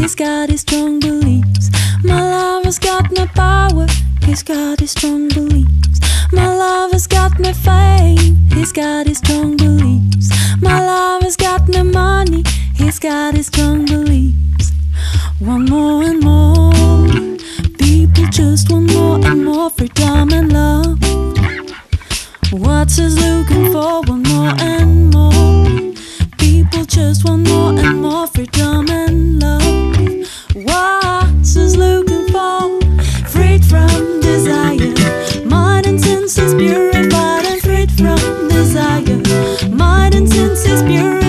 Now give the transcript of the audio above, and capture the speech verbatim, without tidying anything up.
he's got his strong beliefs. My lover's got no power, he's got his strong beliefs. My lover's got no fame, he's got his strong beliefs. My lover's got no money, he's got his strong beliefs. One more and more, people just want more and more freedom and love. What's he's looking for? One more and more, people just want more and more freedom and love. What's he's looking for? Freed from desire, mind and senses purified and freed from desire, mind and senses purified.